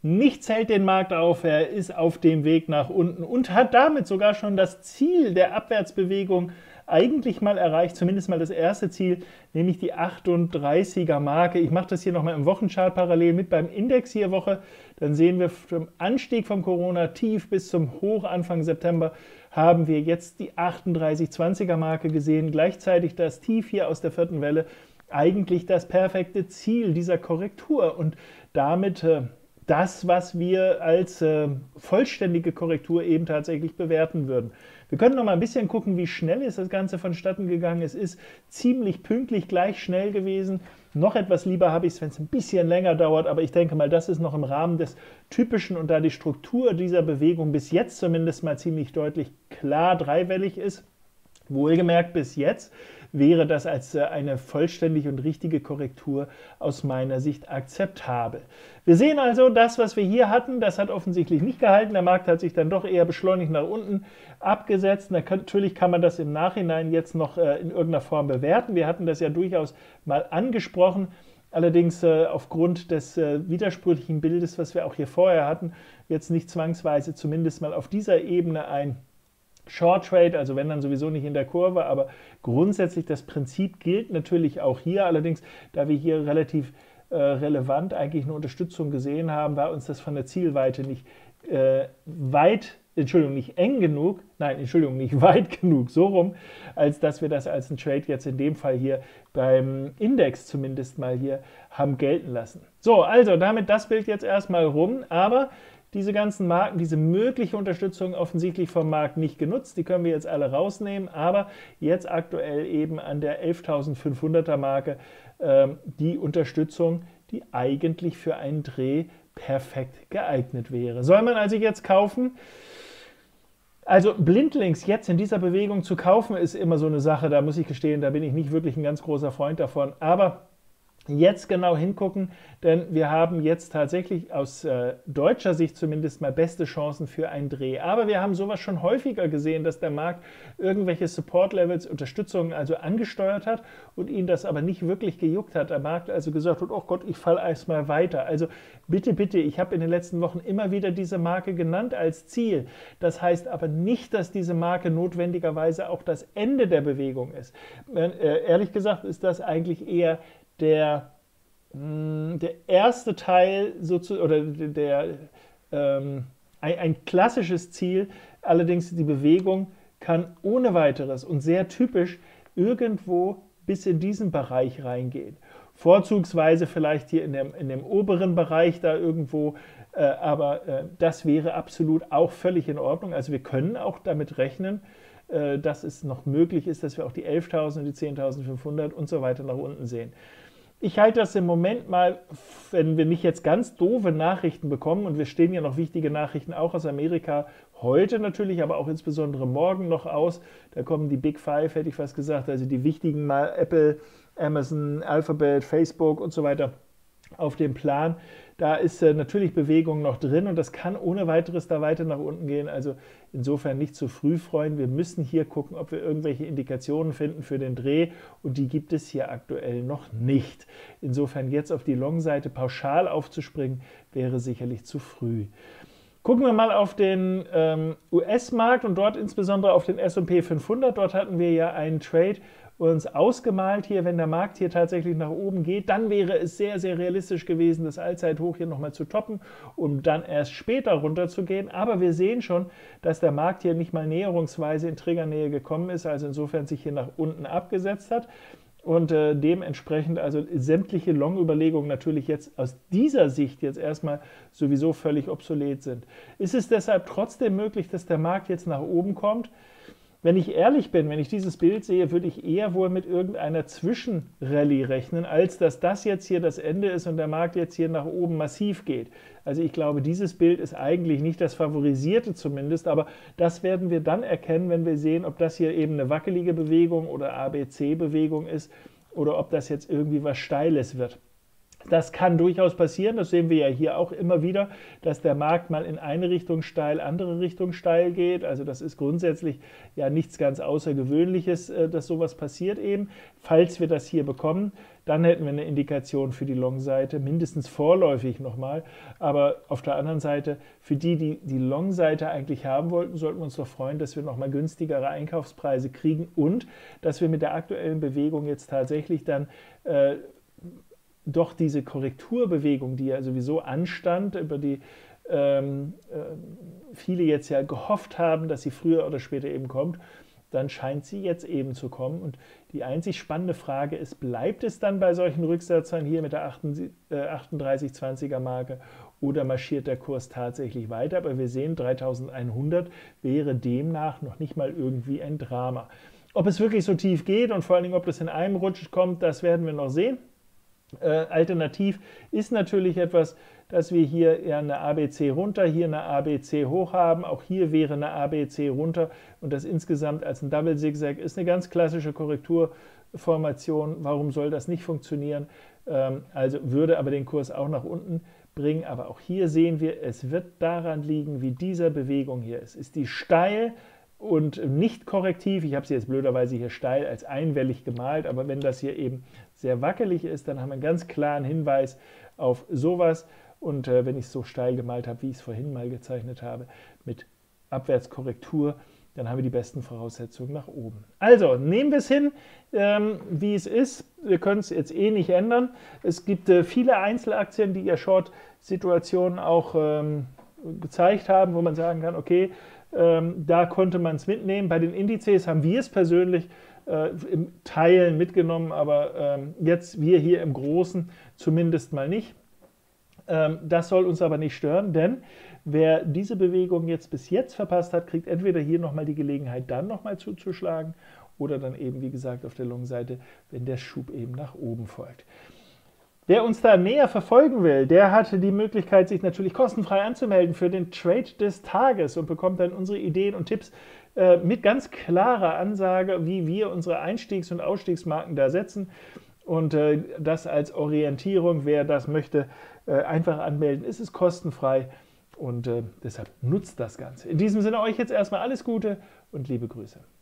Nichts hält den Markt auf, er ist auf dem Weg nach unten und hat damit sogar schon das Ziel der Abwärtsbewegung eigentlich mal erreicht, zumindest mal das erste Ziel, nämlich die 38er Marke. Ich mache das hier nochmal im Wochenchart parallel mit beim Index hier Woche. Dann sehen wir vom Anstieg vom Corona-Tief bis zum Hoch Anfang September haben wir jetzt die 38,20er Marke gesehen. Gleichzeitig das Tief hier aus der vierten Welle, eigentlich das perfekte Ziel dieser Korrektur und damit das, was wir als vollständige Korrektur eben tatsächlich bewerten würden. Wir können noch mal ein bisschen gucken, wie schnell ist das Ganze vonstatten gegangen. Es ist ziemlich pünktlich gleich schnell gewesen. Noch etwas lieber habe ich es, wenn es ein bisschen länger dauert, aber ich denke mal, das ist noch im Rahmen des Typischen und da die Struktur dieser Bewegung bis jetzt zumindest mal ziemlich deutlich klar dreiwellig ist, wohlgemerkt bis jetzt, wäre das als eine vollständige und richtige Korrektur aus meiner Sicht akzeptabel. Wir sehen also, das, was wir hier hatten, das hat offensichtlich nicht gehalten. Der Markt hat sich dann doch eher beschleunigt nach unten abgesetzt. Natürlich kann man das im Nachhinein jetzt noch in irgendeiner Form bewerten. Wir hatten das ja durchaus mal angesprochen. Allerdings aufgrund des widersprüchlichen Bildes, was wir auch hier vorher hatten, jetzt nicht zwangsweise zumindest mal auf dieser Ebene ein Short Trade, also wenn dann sowieso nicht in der Kurve, aber grundsätzlich das Prinzip gilt natürlich auch hier. Allerdings, da wir hier relativ relevant eigentlich eine Unterstützung gesehen haben, war uns das von der Zielweite nicht nicht eng genug, nicht weit genug, so rum, als dass wir das als ein Trade jetzt in dem Fall hier beim Index zumindest mal hier haben gelten lassen. So, also damit das Bild jetzt erstmal rum, aber diese ganzen Marken, diese mögliche Unterstützung offensichtlich vom Markt nicht genutzt, die können wir jetzt alle rausnehmen, aber jetzt aktuell eben an der 11.500er Marke die Unterstützung, die eigentlich für einen Dreh perfekt geeignet wäre. Soll man also jetzt kaufen? Also blindlings jetzt in dieser Bewegung zu kaufen, ist immer so eine Sache, da muss ich gestehen, da bin ich nicht wirklich ein ganz großer Freund davon, aber jetzt genau hingucken, denn wir haben jetzt tatsächlich aus deutscher Sicht zumindest mal beste Chancen für einen Dreh. Aber wir haben sowas schon häufiger gesehen, dass der Markt irgendwelche Support-Levels, Unterstützungen also angesteuert hat und ihn das aber nicht wirklich gejuckt hat. Der Markt also gesagt hat, oh Gott, ich falle erstmal weiter. Also bitte, bitte, ich habe in den letzten Wochen immer wieder diese Marke genannt als Ziel. Das heißt aber nicht, dass diese Marke notwendigerweise auch das Ende der Bewegung ist. Ehrlich gesagt ist das eigentlich eher der erste Teil oder ein klassisches Ziel, allerdings die Bewegung kann ohne weiteres und sehr typisch irgendwo bis in diesen Bereich reingehen. Vorzugsweise vielleicht hier in dem oberen Bereich da irgendwo, aber das wäre absolut auch völlig in Ordnung. Also wir können auch damit rechnen, dass es noch möglich ist, dass wir auch die 11.000, die 10.500 und so weiter nach unten sehen. Ich halte das im Moment mal, wenn wir nicht jetzt ganz doofe Nachrichten bekommen, und wir stehen ja noch wichtige Nachrichten auch aus Amerika, heute natürlich, aber auch insbesondere morgen noch aus. Da kommen die Big Five, hätte ich fast gesagt, also die wichtigen mal Apple, Amazon, Alphabet, Facebook und so weiter auf dem Plan. Da ist natürlich Bewegung noch drin und das kann ohne weiteres da weiter nach unten gehen. Also insofern nicht zu früh freuen. Wir müssen hier gucken, ob wir irgendwelche Indikationen finden für den Dreh und die gibt es hier aktuell noch nicht. Insofern jetzt auf die Long-Seite pauschal aufzuspringen, wäre sicherlich zu früh. Gucken wir mal auf den US-Markt und dort insbesondere auf den S&P 500. Dort hatten wir ja einen Trade uns ausgemalt hier, wenn der Markt hier tatsächlich nach oben geht, dann wäre es sehr, sehr realistisch gewesen, das Allzeithoch hier nochmal zu toppen, um dann erst später runter zu gehen. Aber wir sehen schon, dass der Markt hier nicht mal näherungsweise in Triggernähe gekommen ist, also insofern sich hier nach unten abgesetzt hat. Und dementsprechend also sämtliche Long-Überlegungen natürlich jetzt aus dieser Sicht jetzt erstmal sowieso völlig obsolet sind. Ist es deshalb trotzdem möglich, dass der Markt jetzt nach oben kommt? Wenn ich ehrlich bin, wenn ich dieses Bild sehe, würde ich eher wohl mit irgendeiner Zwischenrallye rechnen, als dass das jetzt hier das Ende ist und der Markt jetzt hier nach oben massiv geht. Also ich glaube, dieses Bild ist eigentlich nicht das favorisierte zumindest, aber das werden wir dann erkennen, wenn wir sehen, ob das hier eben eine wackelige Bewegung oder ABC-Bewegung ist oder ob das jetzt irgendwie was Steiles wird. Das kann durchaus passieren, das sehen wir ja hier auch immer wieder, dass der Markt mal in eine Richtung steil, andere Richtung steil geht. Also das ist grundsätzlich ja nichts ganz Außergewöhnliches, dass sowas passiert eben. Falls wir das hier bekommen, dann hätten wir eine Indikation für die Long-Seite, mindestens vorläufig nochmal. Aber auf der anderen Seite, für die, die die Long-Seite eigentlich haben wollten, sollten wir uns doch freuen, dass wir nochmal günstigere Einkaufspreise kriegen und dass wir mit der aktuellen Bewegung jetzt tatsächlich dann doch diese Korrekturbewegung, die ja sowieso anstand, über die viele jetzt ja gehofft haben, dass sie früher oder später eben kommt, dann scheint sie jetzt eben zu kommen. Und die einzig spannende Frage ist, bleibt es dann bei solchen Rücksetzern hier mit der 38,20er Marke oder marschiert der Kurs tatsächlich weiter? Aber wir sehen, 3100 wäre demnach noch nicht mal irgendwie ein Drama. Ob es wirklich so tief geht und vor allen Dingen, ob das in einem Rutsch kommt, das werden wir noch sehen. Alternativ ist natürlich etwas, dass wir hier ja eine ABC runter, hier eine ABC hoch haben. Auch hier wäre eine ABC runter und das insgesamt als ein Double Zigzag ist eine ganz klassische Korrekturformation. Warum soll das nicht funktionieren? Also würde aber den Kurs auch nach unten bringen. Aber auch hier sehen wir, es wird daran liegen, wie diese Bewegung hier ist. Ist die steil und nicht korrektiv? Ich habe sie jetzt blöderweise hier steil als einwellig gemalt, aber wenn das hier eben sehr wackelig ist, dann haben wir einen ganz klaren Hinweis auf sowas. Und wenn ich es so steil gemalt habe, wie ich es vorhin mal gezeichnet habe, mit Abwärtskorrektur, dann haben wir die besten Voraussetzungen nach oben. Also, nehmen wir es hin, wie es ist. Wir können es jetzt eh nicht ändern. Es gibt viele Einzelaktien, die ja Short-Situationen auch gezeigt haben, wo man sagen kann, okay, da konnte man es mitnehmen. Bei den Indizes haben wir es persönlich im Teilen mitgenommen, aber jetzt wir hier im Großen zumindest mal nicht. Das soll uns aber nicht stören, denn wer diese Bewegung jetzt bis jetzt verpasst hat, kriegt entweder hier nochmal die Gelegenheit, dann nochmal zuzuschlagen oder dann eben, wie gesagt, auf der Long-Seite, wenn der Schub eben nach oben folgt. Wer uns da näher verfolgen will, der hatte die Möglichkeit, sich natürlich kostenfrei anzumelden für den Trade des Tages und bekommt dann unsere Ideen und Tipps mit ganz klarer Ansage, wie wir unsere Einstiegs- und Ausstiegsmarken da setzen. Und das als Orientierung, wer das möchte, einfach anmelden. Es ist kostenfrei und deshalb nutzt das Ganze. In diesem Sinne euch jetzt erstmal alles Gute und liebe Grüße.